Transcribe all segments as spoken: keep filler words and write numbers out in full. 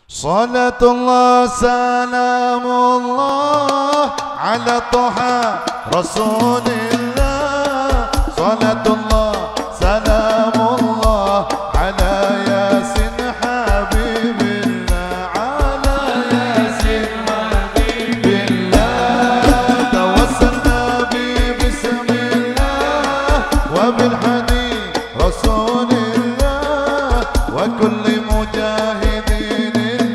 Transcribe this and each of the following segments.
Salatullah salamullah ala Toha Rasulillah. Salatullah salamullah ala Yasin Habibillah. Ala Yasin Habibillah. Tawassalna bi bismillah wa bil hadi Rasulillah wa kulli mujahidin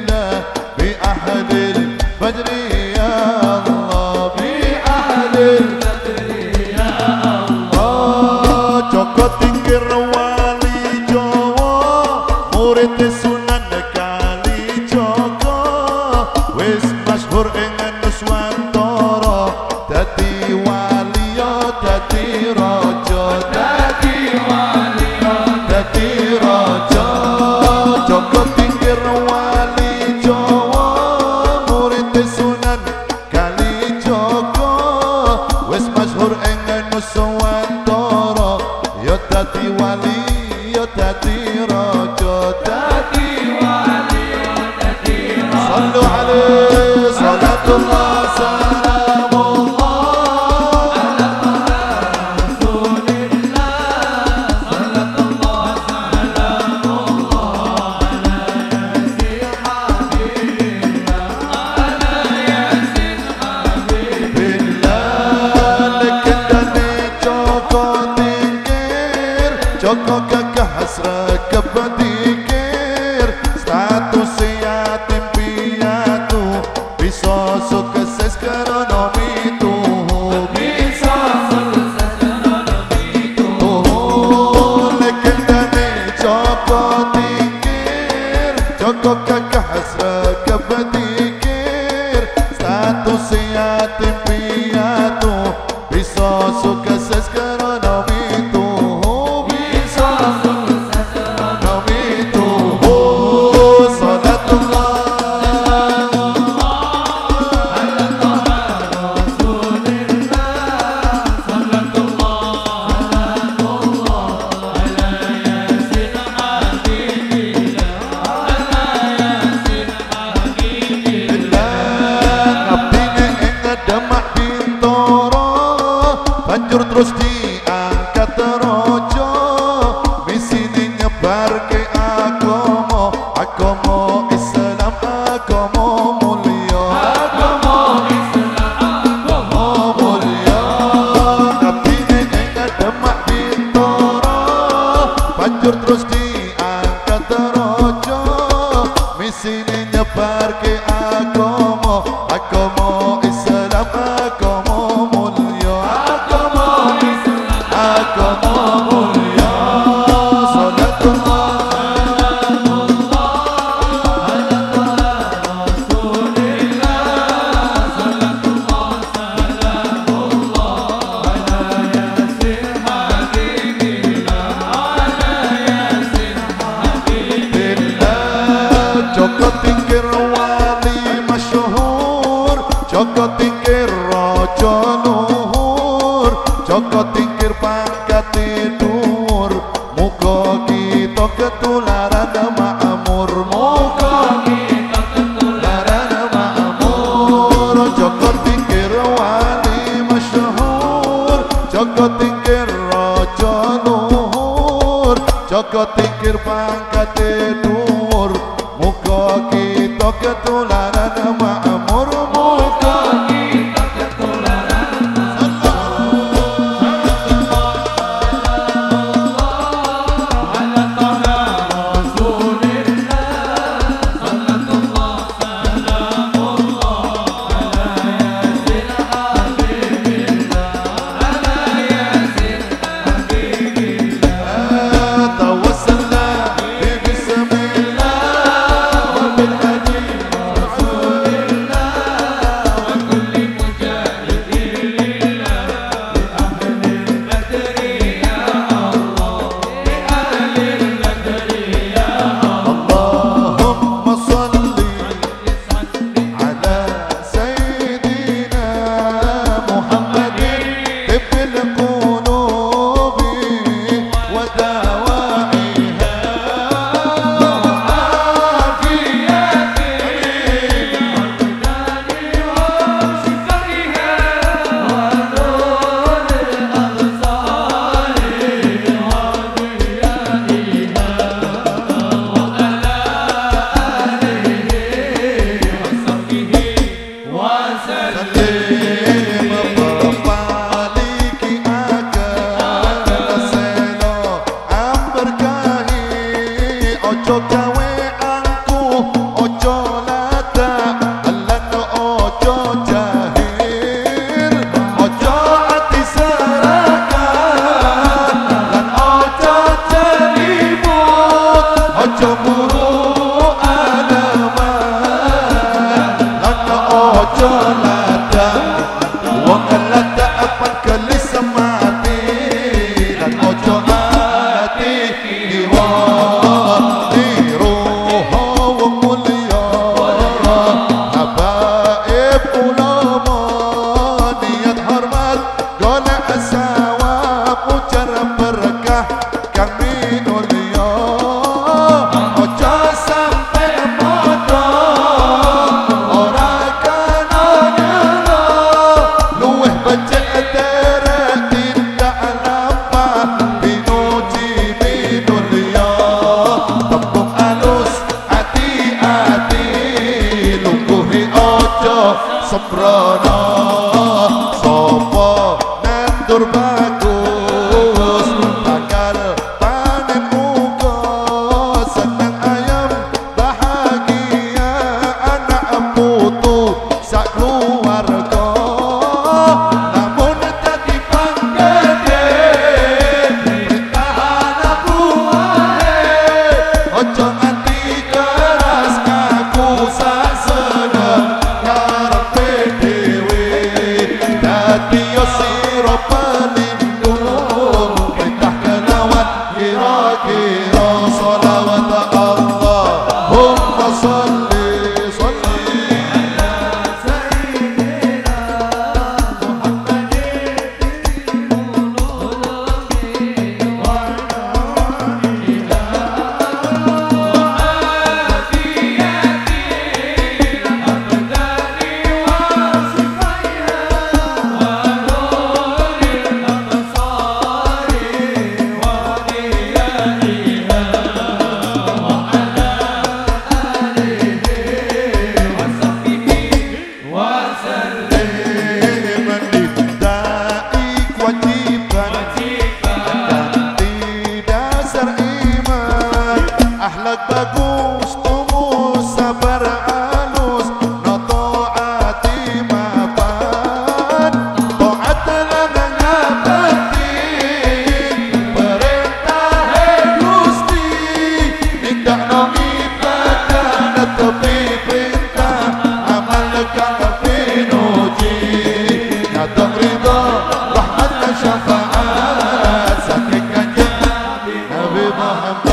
الفجر يا الله بأهل الفجر يا الله. Joko Tingkir wali Jawa murid Sunan Kalijaga wis masyhur ing Nuswantara dadi wali ya dadi raja dadi wali ya dadi raja. Joko Tingkir wali Jawa Sunan Kalijaga wis masyhur ing Nuswantara ya dadi wali ya dadi raja dadi wali ya dadi raja. Sallu alaihi salatullah salamullah ala Rasulillah. Salatullah salamullah ala Yasin Habibillah. Joko gagah hasrat kepedikir status yatim piatu bisa sukses karena itu bisa sukses karena itu. Legendane Joko Tingkir Joko gagah hasrat kepedikir status yatim piatu bisa sukses karena itu. Banjur terus diangkat rojo misine nyebarke agama agama Islam agama mulia agama Islam agama mulia. Nabine ing Demak Bintoro banjur terus diangkat rojo misine nyebarke agama agama Islam agama mulia agama mulia. Salatullah ala Rasulillah. Salatullah salamullah ala Yasin Habibillah. Ala Yasin Habibillah. Joko Tingkir wali masyhur Joko Tingkir raja luhur Joko Tingkir pangkate dhuwur muga kita ketularan makmur muga kita ketularan makmur. Joko Tingkir wali masyhur Joko Tingkir raja luhur Joko Tingkir pangkate dhuwur muga kita ketularan makmur muga kita ketularan. Tawassalna bi bismillah wa bil hadi ojo gawe angku, ojo ladak, lan ojo jahil, ojo ati serakah, lan ojo celimut, ojo muru aleman, lan ojo ladak, wong ladak apa gelis mati, lan ojo ati diwa. Sembrono sopo nandur bagus bakal panen muga seneng ayam bahagia anak putu sak keluarga namun dadi panggede bertahan aku wae ojo nganti keras aku sak seneng siro pelindung perintah kelawat kira-kira sholawat Allahumma sholli sholli ala sayyidina Muhammadin wa akhlak bagus, tumus, sabar halus, no taati mapan, taat lana ngabati, perintah Gusti, tidak no ibadah, netepi perintah, amalkan pinuji, nyata ridho, rahmat dan syafaat, sakit kanjeng Nabi Muhammad.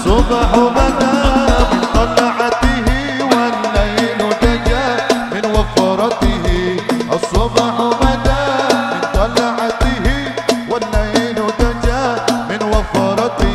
الصبح بدا من طلعته والليل دجا من وفرته الصبح بدا من طلعته والليل دجا من وفرته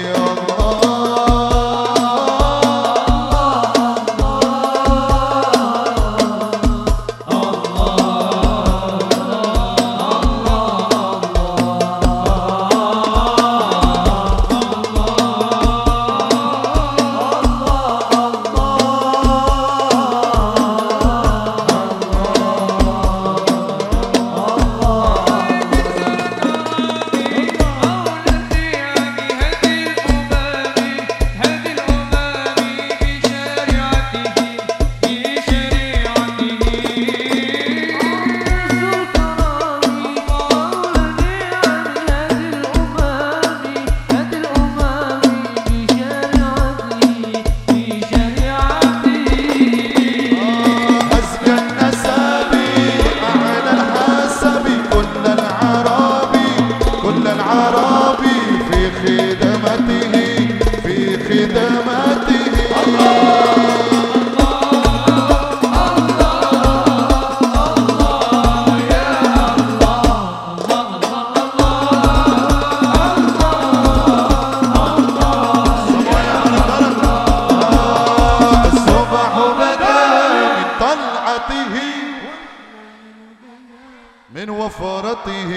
من وفرته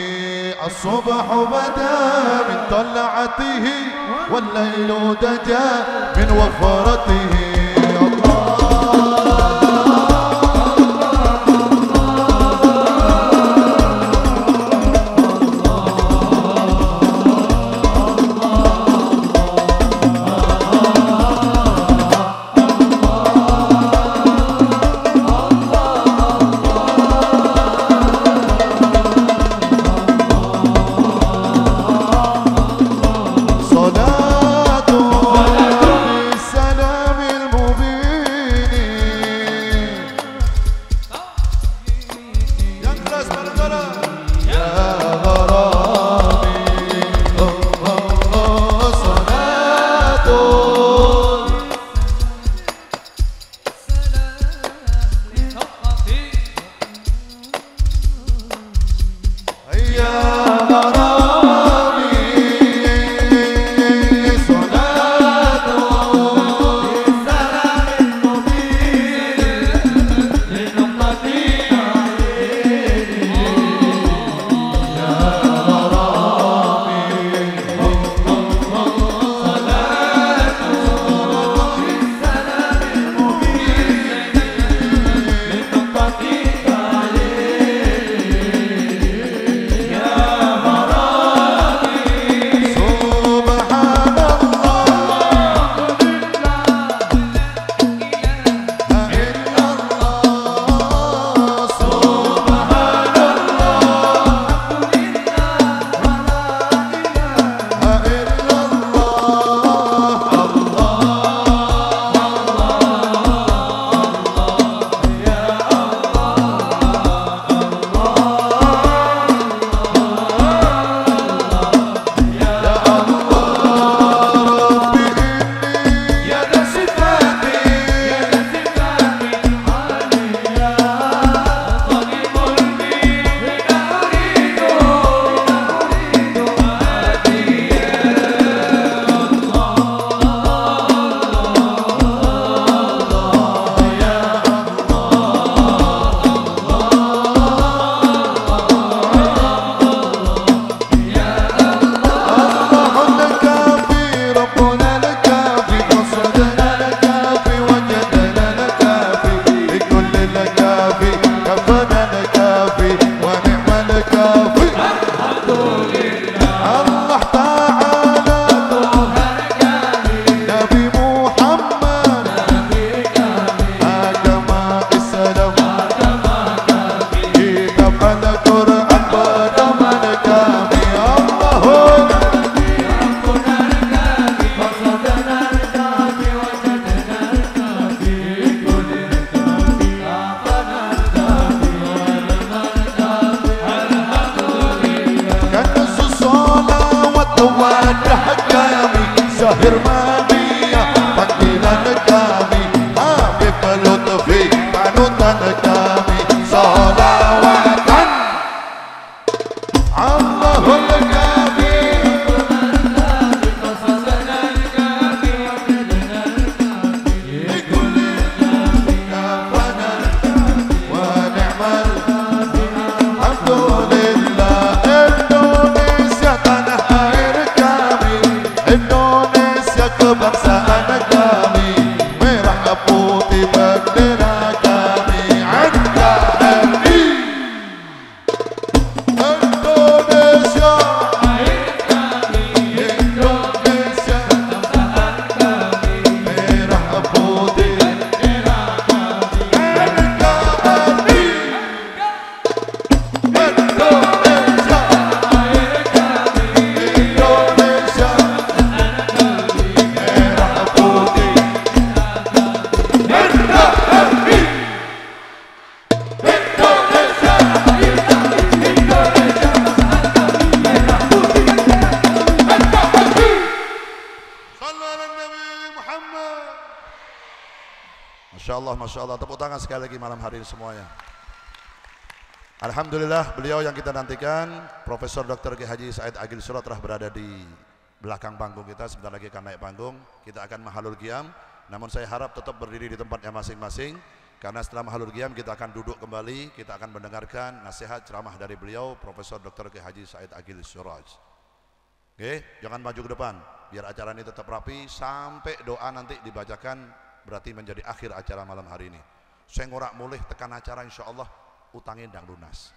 الصبح بدا من طلعته والليل دجا من وفرته الواد حكامي سهر ما بي kebangsaan kami, merah putih bendera kami, N K R I. Indonesia, Indonesia, merah putih bendera kami, N K R I. Indonesia, Indonesia, merah putih N K R I. Indonesia, Indonesia, merah putih N K R I. Sallu ala Nabi Muhammad. Masya Allah, Masya Allah. Tepuk tangan sekali lagi malam hari ini semuanya. Alhamdulillah, beliau yang kita nantikan, Profesor Doktor Kiai Haji Said Agil Surat telah berada di belakang panggung kita. Sebentar lagi akan naik panggung. Kita akan mahalul qiyam. Namun saya harap tetap berdiri di tempatnya masing-masing, karena setelah mahalul qiyam kita akan duduk kembali. Kita akan mendengarkan nasihat ceramah dari beliau, Profesor Doktor Kiai Haji Said Agil Surat. Oke, jangan maju ke depan, biar acara ini tetap rapi sampai doa nanti dibacakan, berarti menjadi akhir acara malam hari ini. Saya ngorak mulih tekan acara, insya Allah utangnya ndang lunas.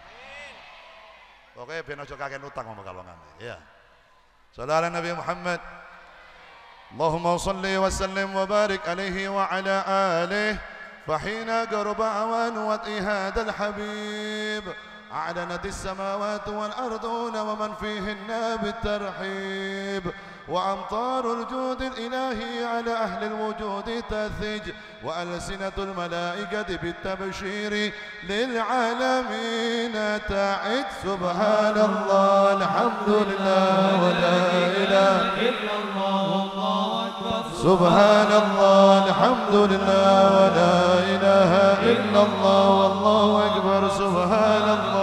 Oke, ben aja kakek utang ngomong kalongan. Ya. Sallallahu alaihi Nabi Muhammad. Allahumma shalli wa sallim wa barik alaihi wa ala alihi. Fahina qarba awan wa ihad al-habib. أعلنت السماوات والأرضون ومن فيهن بالترحيب وأمطار الجود الإلهي على أهل الوجود تثج وألسنة الملائكة بالتبشير للعالمين تعد سبحان الله الحمد لله ولا إله إلا الله والله أكبر سبحان الله الحمد لله ولا إله إلا الله والله أكبر سبحان الله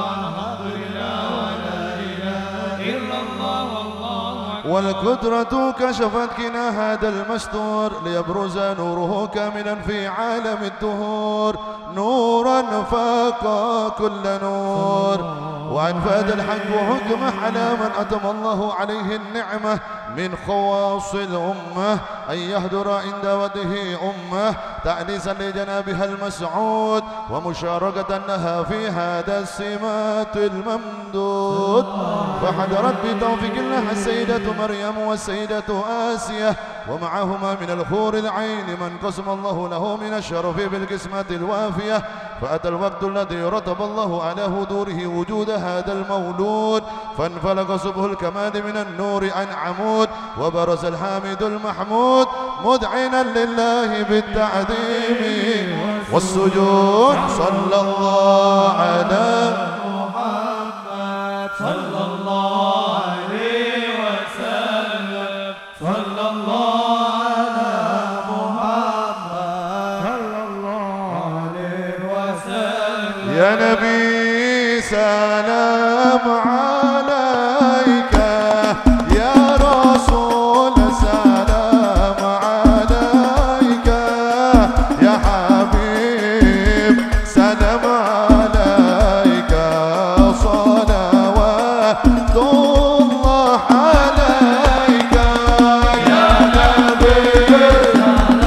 والقدرة كشفت كنا هذا المستور ليبرز نوره كاملا في عالم الدهور نورا فاق كل نور وأنفذ الحق وحكمه على من أتم الله عليه النعمة من خواص الأمة أن يهدر عند وجهه أمة تأنيسا لجنابها المسعود ومشاركة لها في هذا السمات الممدود فحضرت بتوفيق الله السيدة مريم والسيدة آسية ومعهما من الحور العين من قسم الله له من الشرف بالقسمة الوافية فأتى الوقت الذي رتب الله على هدوره وجود هذا المولود فانفلق صبح الكمال من النور عن عمود وبرز الحامد المحمود مذعنا لله بالتعظيم والسجود صلى الله على محمد صلى الله عليه وسلم صلى الله على محمد صلى الله عليه وسلم يا نبي سلام عليك يا رسول سلام عليك يا حبيب سلام عليك صلوات الله عليك يا نبي سلام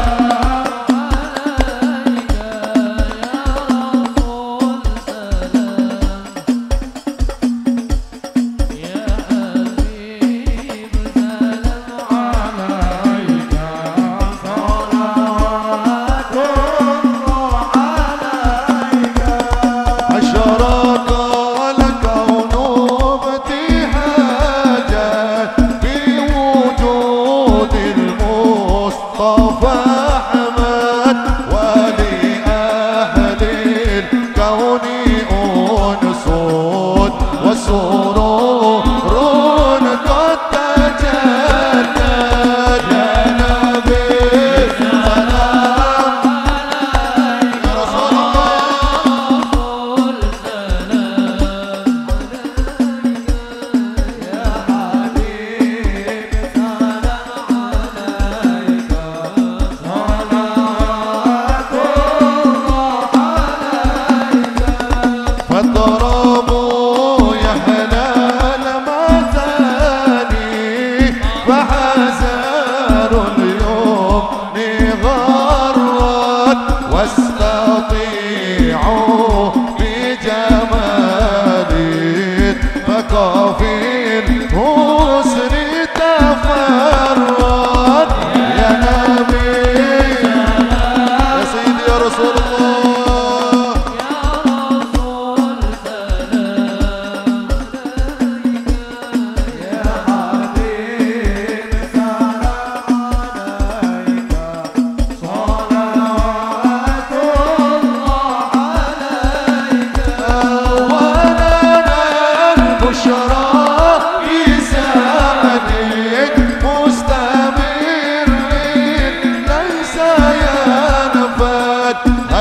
عليك يا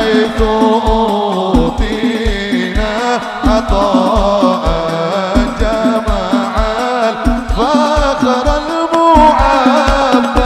حيث أوتينا عطاء جمع الفخر المعبد.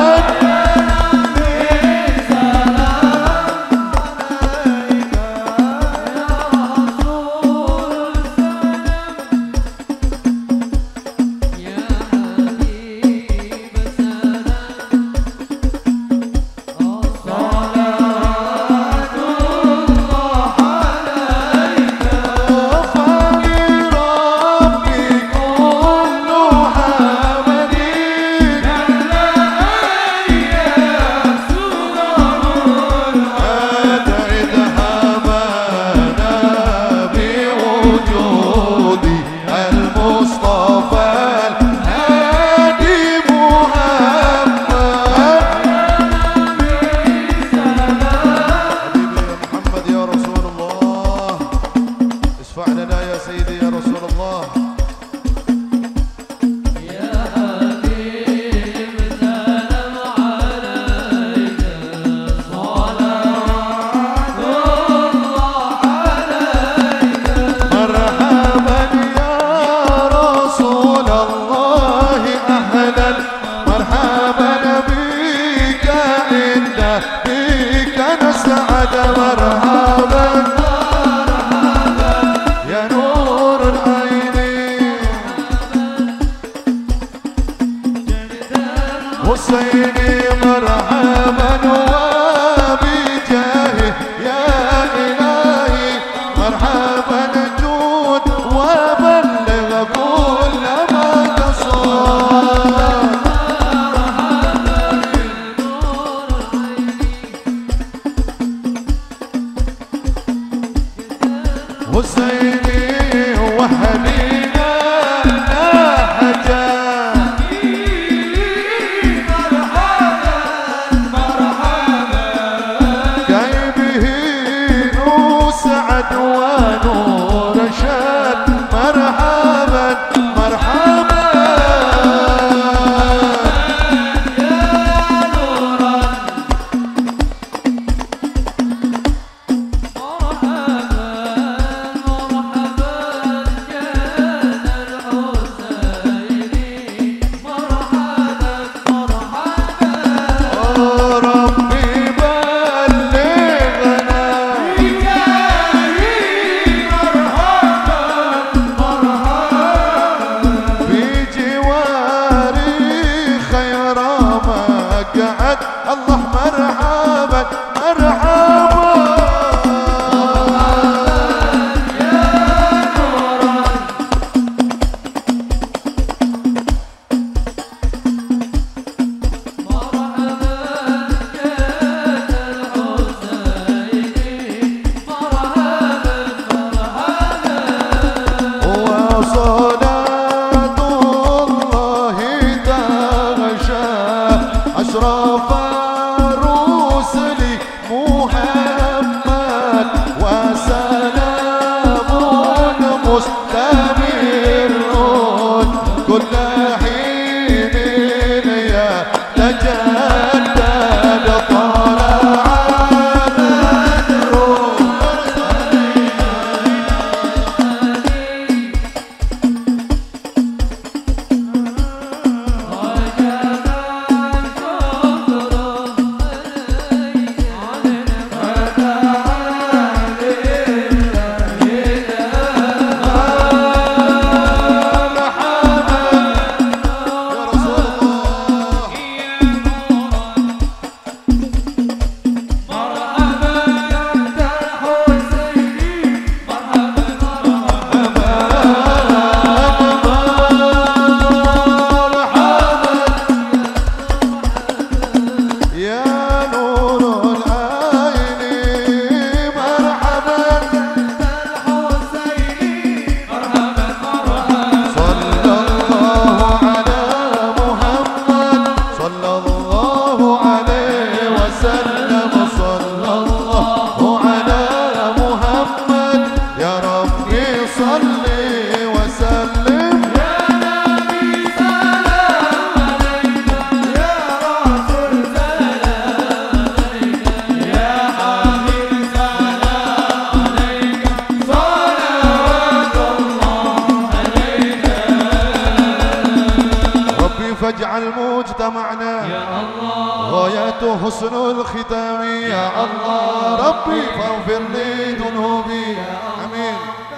حسيني مرحبا وبجاهه يا إلهي مرحبا جود وبلغ كل ما قصد. حسيني وحدينا نهجا ونور شاد مرحبا مرحبا يا نورا مرحبا مرحبا كان الحسيني مرحبا مرحبا ربي بلغنا قعد الله مرحبا مرحبا يا نورا مرحبا كان الحسيني مرحبا مرحبا وصلاة الله تغشى أشرف الرسل محمد وسلام مستمر كل حين يتجدد طلع بدر غايته حسن الختام يا الله ربي فاغفر لي ذنوبي امين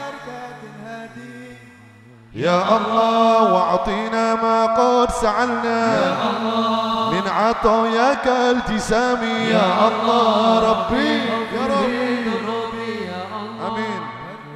يا الله واعطينا ما قد سعلنا يا الله من عطاياك الجسام يا الله ربي يا رب امين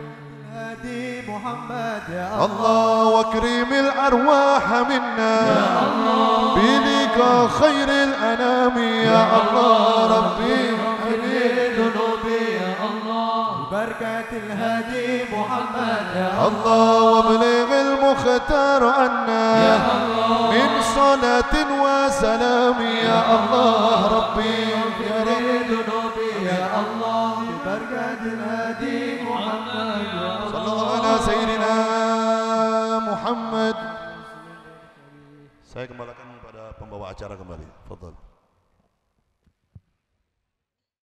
محمد يا الله واكرم الارواح منا يا الله بلقاء خير الانام يا الله ربي امين ذنوبي يا الله بركة الهادي محمد يا الله وابلغ المختار عنا يا الله من صلاة وسلام يا الله ربي يا رب ذنوبي يا الله بركة الهادي محمد يا صلى الله على سيدنا Muhammad. Saya kembalikan pada pembawa acara kembali. Fadhal.